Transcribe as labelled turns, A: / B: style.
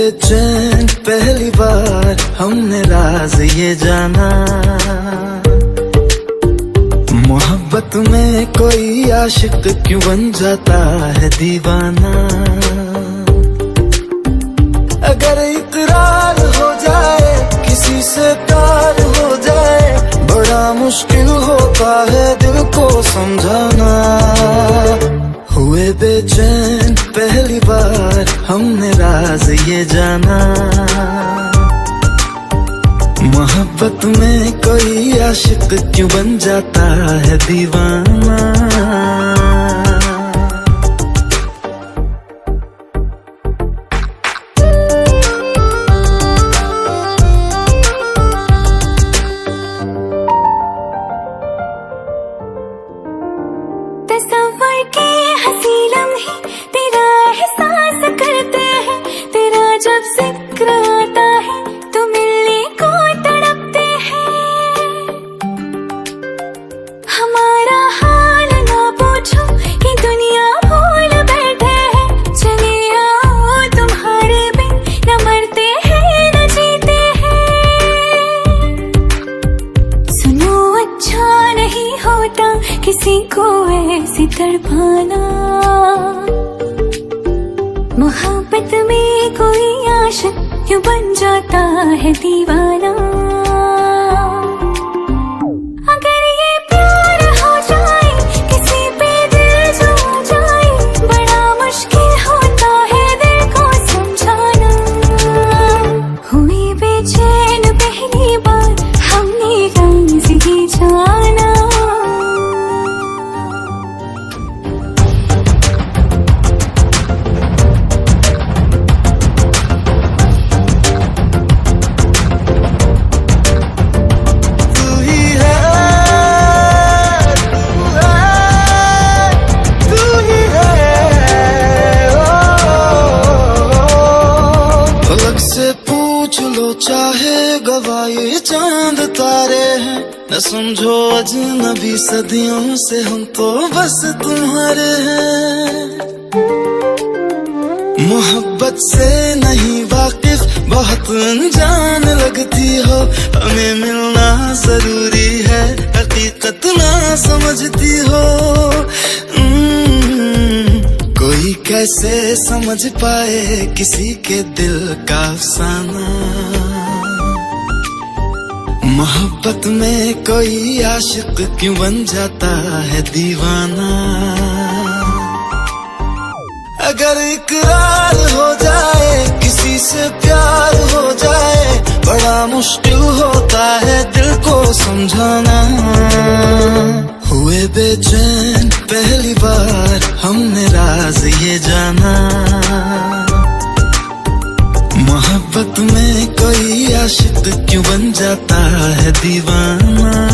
A: बेचैन पहली बार हमने राज ये जाना, मोहब्बत में कोई आशिक क्यों बन जाता है दीवाना। अगर इकरार हो जाए किसी से प्यार हो जाए, बड़ा मुश्किल होता है दिल को समझाना। हुए बेचैन पहली बार हमने राज ये जाना, मोहब्बत में कोई आशिक क्यों बन जाता है दीवाना।
B: तस्वर के हंसी लम्हे तेरा एहसास करते हैं, तेरा जब जिक्र आता है तो मिलने को तड़पते हैं। हमारा हाल ना पूछो कि दुनिया भूल बैठे हैं, चले आओ तुम्हारे बिन न मरते हैं न जीते हैं। सुनो अच्छा नहीं होता किसी को ऐसी तड़पाना, मोहब्बत में कोई आशिक क्यों बन जाता है दीवाना। अगर ये प्यार हो जाए किसी पे दिल जो जाए, बड़ा मुश्किल होता है दिल को समझाना। हुई बेचैन पहली बार हमने राज ये जाना।
A: पूछ लो चाहे गवाए चांद तारे हैं, न समझो अजनबी सदियों से हम तो बस तुम्हारे हैं। मोहब्बत से नहीं वाकिफ बहुत अनजान लगती हो, हमें मिलना जरूरी है हकीकत ना समझती हो। कोई कैसे समझ पाए किसी के दिल का अफसाना, मोहब्बत में कोई आशिक क्यों बन जाता है दीवाना। अगर इकरार हो जाए किसी से प्यार हो जाए, बड़ा मुश्किल होता है दिल को समझाना। हुए बेचैन पहली बार हमने राज ये जाना, मोहब्बत में कोई आशिक क्यों बन जाता है दीवाना।